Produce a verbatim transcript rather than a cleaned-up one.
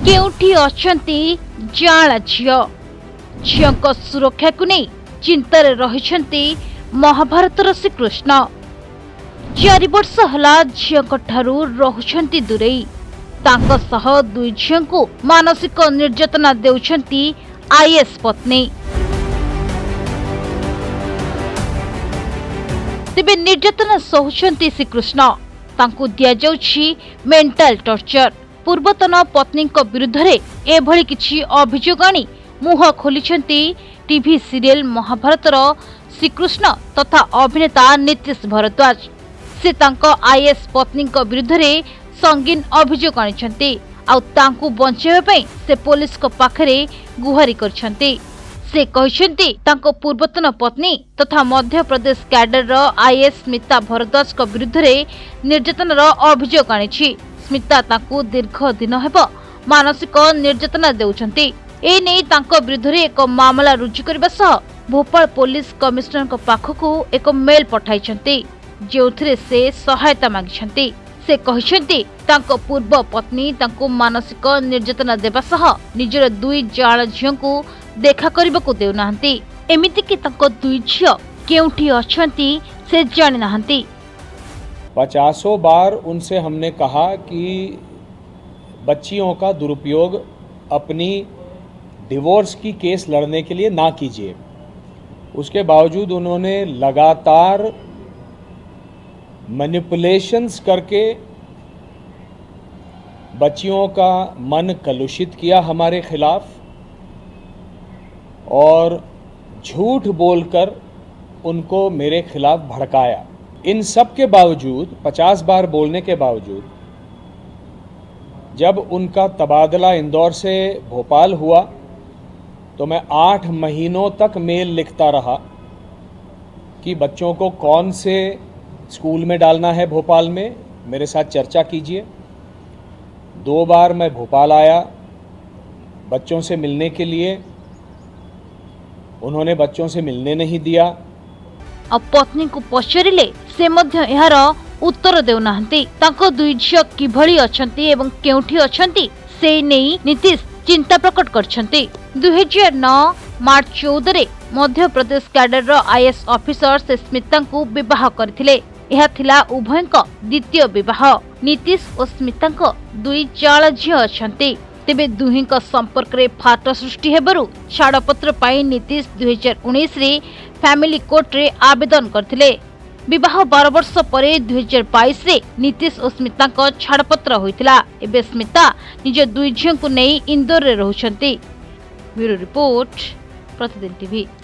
केउठी अछंती जाला झियो झियों सुरक्षा को नहीं चिंतार रहिछंती महाभारतर श्रीकृष्ण। चारि वर्ष हला झियों ठारू रहुछंती दूरेई तांको सह दुई झियों को मानसिक निर्यातना देउछंती आईएएस पत्नी। तेबे निर्यातना सहुछंती श्रीकृष्ण तांको दिया जाउछि मेंटल टॉर्चर। पूर्वतन पत्नी विरुद्ध रे एभली किछि अभियोग आनी मुह खोलिछंती टीवी सीरियल महाभारतर श्रीकृष्ण तथा अभिनेता नीतीश भारद्वाज। से तांको आईएएस पत्नी विरुद्ध रे संगीन अभियोग आनिछंती आ तांको बंचाइबा पई से पुलिस को पाखरे गुहारी करछंती। से कहिछंती तांको पूर्वतन पत्नी तथा मध्य प्रदेश कैडर रो आईएएस स्मिता भारद्वाज को विरुद्ध रे निर्यातनार अभियोग आनिछि। स्मिता तांको दीर्घ दिन हेब मानसिक निर्यातना देउछंती। ए नै तांको विरुद्ध रे एक मामला रुजु करबा सह भोपाल पुलिस कमिश्नर को पाखकु एक मेल पठाइछंती जेउथिरे से सहायता मागिछंती। से कहिछंती तांको पूर्व पत्नी तांको मानसिक निर्यातना देबा सह निजर दुई जाल झियोंकु देखा करबाकू देउनाहंती। एमिति कि तांको दुई झियो केउठी अछंती से जानि नाहंती। पचासों बार उनसे हमने कहा कि बच्चियों का दुरुपयोग अपनी डिवोर्स की केस लड़ने के लिए ना कीजिए। उसके बावजूद उन्होंने लगातार मैनिपुलेशंस करके बच्चियों का मन कलुषित किया हमारे खिलाफ और झूठ बोलकर उनको मेरे खिलाफ भड़काया। इन सब के बावजूद पचास बार बोलने के बावजूद जब उनका तबादला इंदौर से भोपाल हुआ तो मैं आठ महीनों तक मेल लिखता रहा कि बच्चों को कौन से स्कूल में डालना है भोपाल में, मेरे साथ चर्चा कीजिए। दो बार मैं भोपाल आया बच्चों से मिलने के लिए, उन्होंने बच्चों से मिलने नहीं दिया। अब पत्नी को पचारिले से मध्य एहार उत्तर देउनाहंती। तांको दुई झियो किभली अछंती एवं केउठी अछंती से नेई नीतीश चिंता प्रकट करछंती। दो हज़ार नौ मार्च चौदह रे मध्य प्रदेश कैडर रो आईएएस ऑफिसर से स्मिता को विवाह करथिले। यह थिला उभयक द्वितीय विवाह। नीतीश और स्मिता को दुई जाल झियो अछंती। तेबे दुहिंक संपर्क रे फाट सृष्टि हेबारु छाड़पत्र पाई नीतीश दो हज़ार उन्नीस रे फैमिली कोर्ट रे आवेदन करथिले। विवाह बारह वर्ष परे दो हज़ार बाईस रे नीतीश और स्मिता को छाड़पत्र होइतिला। एबे स्मिता निज दुई झियों को नै इंदौर रे रहुछंती। Bureau report Pratidin TV.